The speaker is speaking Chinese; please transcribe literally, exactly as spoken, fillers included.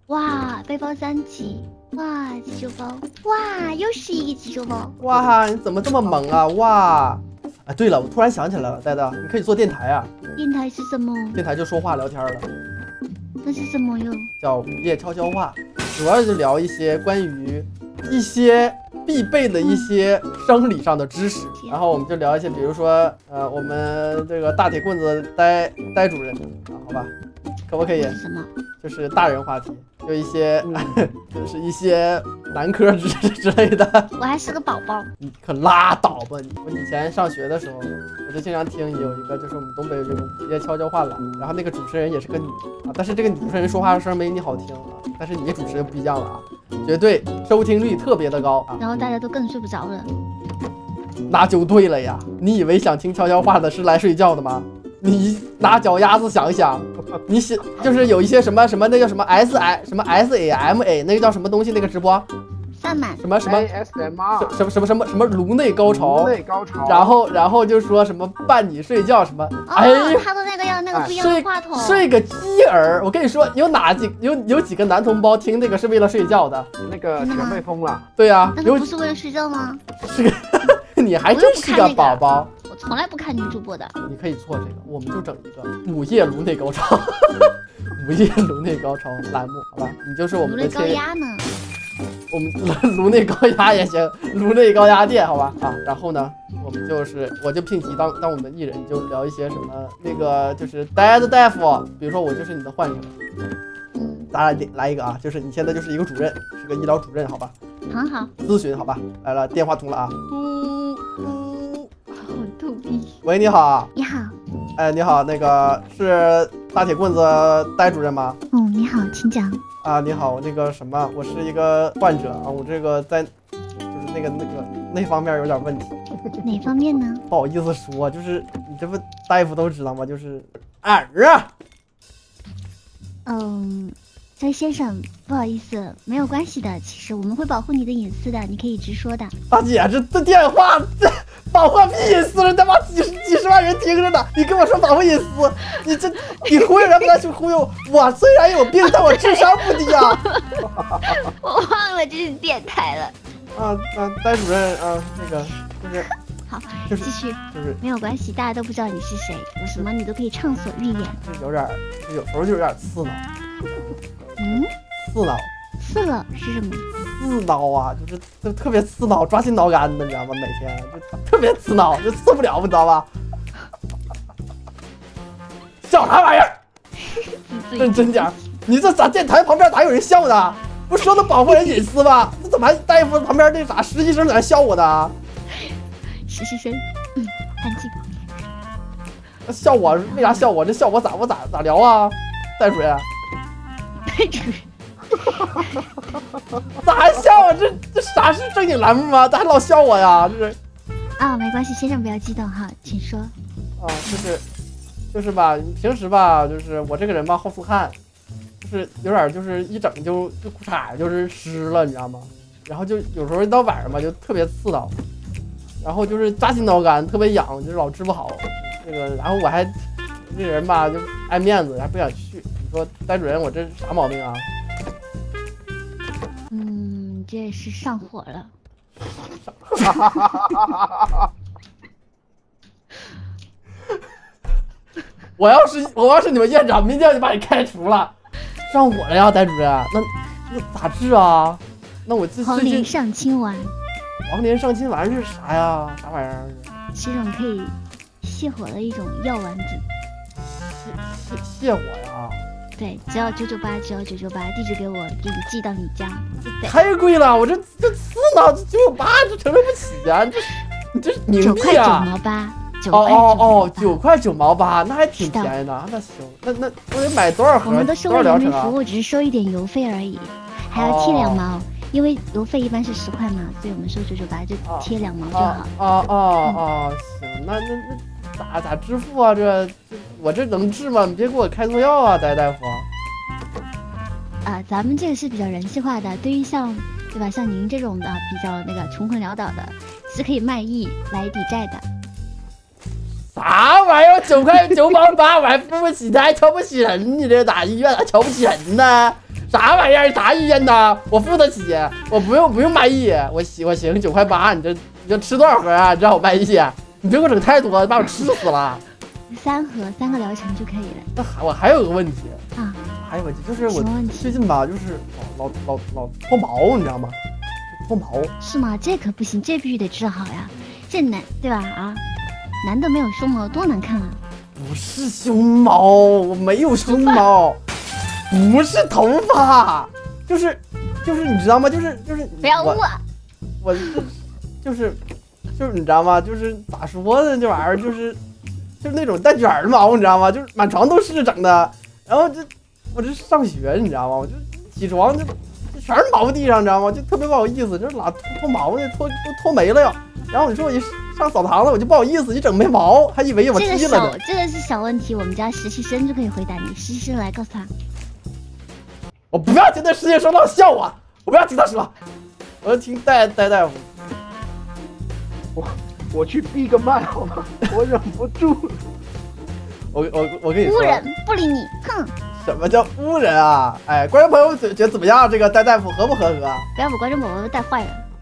哇，背包三级，哇，急救包，哇，又是一个急救包。 哇，你怎么这么猛啊？哇！哎，对了，我突然想起来了，呆呆，你可以做电台啊。 电台是什么？ 电台就说话聊天了， 那是什么哟？ 叫午夜悄悄话，主要是聊一些关于一些必备的一些生理上的知识。然后我们就聊一些，比如说，呃，我们这个大铁棍子呆呆主任啊，好吧，可不可以？ 是什么？ 就是大人话题，就一些，就是一些男科知识之类的。 我还是个宝宝。 你可拉倒吧你！我以前上学的时候，我就经常听有一个，就是我们东北有这个午夜悄悄话栏，然后那个主持人也是个女的啊，但是这个女主持人说话声没你好听啊，但是你主持人不一样了啊，绝对收听率特别的高啊。 然后大家都更睡不着了。 那就对了呀，你以为想听悄悄话的是来睡觉的吗？你拿脚丫子想一想，你想就是有一些什么什么那叫什么 S I 什么 S A M A 那个叫什么东西那个直播， 上满什么什么 A S M R 什么什么什么什么颅内高潮， 颅内高潮， 然后然后就说什么伴你睡觉什么， 哦， 哎， 他的那个要那个不一样睡的话筒。 睡个鸡儿！我跟你说，有哪几有有几个男同胞听那个是为了睡觉的？ 那个全被封了。 对呀、啊， 那有个不是为了睡觉吗？ 是个，你还真是个宝宝。 我从来不看女主播的。 你可以做这个，我们就整一个午夜颅内高潮，午夜颅内高潮栏目，好吧？你就是我们的颅内高压呢？ 我们颅内高压也行，颅内高压电，好吧？啊，然后呢，我们就是我就聘题当当我们的艺人，就聊一些什么那个就是呆子大夫，比如说我就是你的患者，咱俩来一个啊，就是你现在就是一个主任，是个医疗主任，好吧？ 很好。 咨询，好吧？来了，电话通了啊。 好逗逼。 喂，你好。 你好。 哎，你好，那个是大铁棍子呆主任吗？ 哦，你好，请讲。 啊，你好，那个什么，我是一个患者啊，我这个在就是那个那个那方面有点问题。 哪方面呢？ 不好意思说，就是你这不大夫都知道吗？就是耳啊。 嗯，这位先生，不好意思，没有关系的，其实我们会保护你的隐私的，你可以直说的。 大姐，这这电话这保护屁隐私了，他妈几十几十万人听着呢，你跟我说保护隐私，你这你忽悠人不能去忽悠我，虽然有病，但我智商不低啊。 我忘了这是电台了。 啊啊，呆主任啊，那个就是好， 就是继续， 就是没有关系，大家都不知道你是谁，有什么你都可以畅所欲言。 就是有点，有时候就有点刺挠。 嗯， 刺挠。 刺了是什么？ 刺挠啊，就是就特别刺挠，抓心挠肝的，你知道吗？每天就特别刺挠，就刺不了，你知道吧？笑啥玩意儿？认真点，你这咱电台旁边哪有人笑的？不说能保护人隐私吗？这怎么还大夫旁边那啥实习生在那笑我呢？ 实习生，嗯，安静。 笑我为啥笑我？这笑我咋我咋咋聊啊？戴主任， 戴主任。 咋还笑我？这这啥是正经栏目吗？咋还老笑我呀？这是啊，没关系，先生不要激动哈，请说。 啊，就是就是吧，平时吧，就是我这个人吧，好出汗，就是有点就是一整就就裤衩就是湿了，你知道吗？然后就有时候一到晚上吧，就特别刺挠，然后就是扎心挠肝，特别痒，就是老治不好。那个，然后我还这人吧就爱面子，还不想去。你说戴主任，我这啥毛病啊？ 嗯，这是上火了。 我要是我要是你们院长，明天就把你开除了。上火了呀，戴主任，那那咋治啊？那我这黄连上清丸。 黄连上清丸是啥呀？啥玩意儿？ 是一种可以泻火的一种药丸子。 泻泻泻火呀？ 对，只要九九八，只要九九八，地址给我，给你寄到你家。 太贵了，我这这刺挠，这九九八这承受不起啊！这你这冥九块九币啊！ 毛八，九哦块九哦哦， 毛八。 九块九毛八，那还挺便宜的。那行，那那我得买多少盒？ 我们都是多为少疗程啊？ 人民服务，只是收一点邮费而已，还要贴两毛，因为邮费一般是十块嘛，所以我们收九九八就贴两毛就好。 哦哦哦，行，那那那咋咋支付啊？这这我这能治吗？你别给我开错药啊，戴大夫。 啊、呃，咱们这个是比较人性化的，对于像对吧，像您这种的比较那个穷困潦倒的，是可以卖艺来抵债的。 啥玩意儿？九块九毛八，我还付不起，他还瞧不起人？你这哪医院还瞧不起人呢？ 啥玩意儿？啥意见呢？我付得起，我不用不用卖艺，我行我行九块八，你这你就吃多少盒啊？你让我卖艺，你别给我整太多，把我吃死了。 三盒三个疗程就可以了。 那还我还有个问题啊， 还有问题就是我什么问题最近吧，就是老老老老脱毛，你知道吗？脱毛是吗？这可不行，这必须得治好呀。这男对吧？啊，男的没有胸毛多难看啊！ 不是胸毛，我没有胸毛，不是头发，就是就是你知道吗？就是就是不要我污啊！ 我就是就是你知道吗？就是咋说呢？这玩意儿就是就是那种带卷儿的毛，你知道吗？就是满床都是整的。然后这我这上学，你知道吗？我就起床就全是毛地上，你知道吗？就特别不好意思，就是老脱脱毛呢，脱都脱没了呀。然后你说我一上澡堂子，我就不好意思，一整没毛，还以为我这个剃了呢小。这个是小问题，我们家实习生就可以回答你。实习生来告诉他， 我不要听那实习生那笑话，我不要听他说，我要听戴戴大夫。 我我去闭个麦好吗？我忍不住。 我我我跟你说， 污人不理你，哼！ 什么叫污人啊？哎，观众朋友觉得怎么样？这个戴大夫合不合格？ 不要把观众宝宝都带坏了。